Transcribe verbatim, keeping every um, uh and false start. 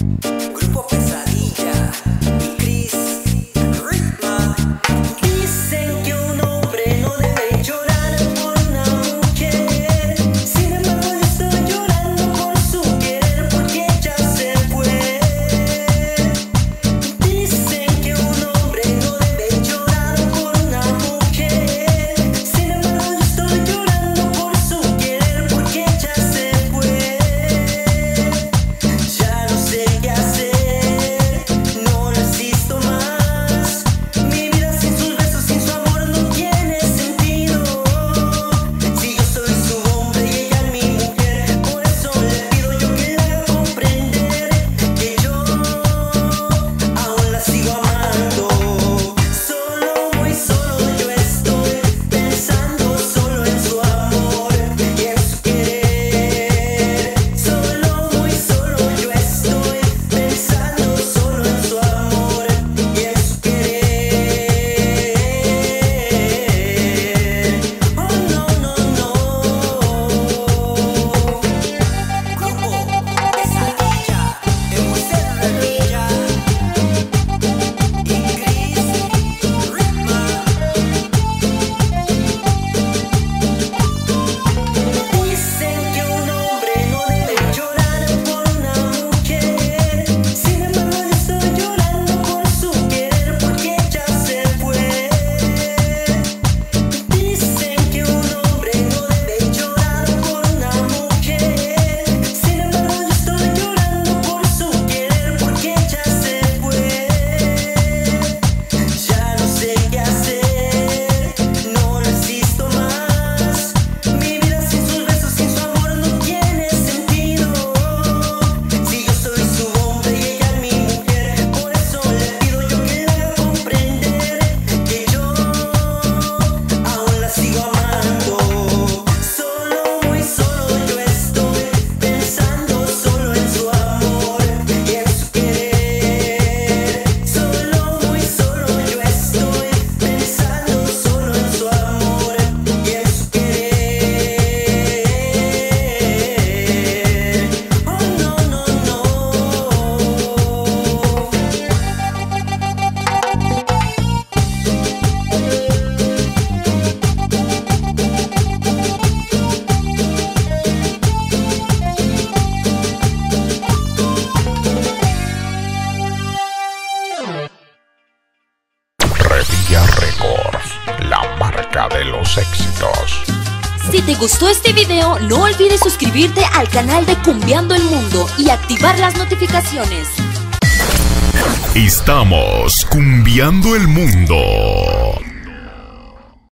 Grupo Pesadilla y Chris Ritma. Dicen que un hombre no debe llorar por una mujer. Sin embargo yo estoy llorando por su querer, porque ella se fue. Dicen que un hombre no debe llorar por una mujer. Sin embargo yo estoy llorando por su querer, porque ella se fue. Ya no sé qué hacer, no resisto más. Mi vida sin sus besos, sin su amor no tiene sentido. Si yo soy su hombre y ella mi mujer, por eso le pido yo que la haga comprender que yo aún la sigo amando. Solo, muy solo yo estoy pensando solo en su amor y en su querer. Solo, muy solo yo estoy pensando solo en su amor y en su querer. Oh no, no, no. Grupo Pesadilla, Eusebio Revilla y Chris Ritma. Dicen que un hombre no debe llorar por una mujer. Sin embargo yo estoy llorando por su querer, porque ella se fue. Dicen que un hombre no debe llorar por una mujer. Sin embargo yo estoy llorando por su querer, porque ella se fue. Ya no sé qué hacer, no resisto más. Mi vida sin sus besos, sin su amor no tiene sentido. Si yo soy su hombre y ella mi mujer, por eso le pido yo que la haga comprender que yo aún la sigo amando. Solo, muy solo yo estoy pensando solo en su amor y en su querer. Solo, muy solo yo estoy pensando solo en su amor y en su querer. Oh no, no, no. Revilla Records, la marca de los éxitos. Si te gustó este video, no olvides suscribirte al canal de Cumbiando el Mundo y activar las notificaciones. Estamos cumbiando el mundo.